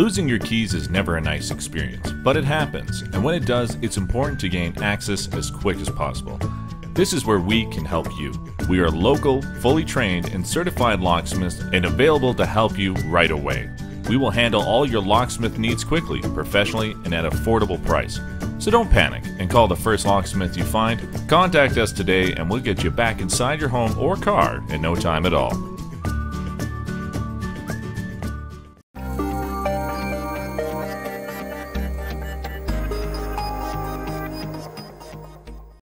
Losing your keys is never a nice experience, but it happens, and when it does, it's important to gain access as quick as possible. This is where we can help you. We are local, fully trained, and certified locksmiths and available to help you right away. We will handle all your locksmith needs quickly, professionally, and at an affordable price. So don't panic and call the first locksmith you find. Contact us today and we'll get you back inside your home or car in no time at all.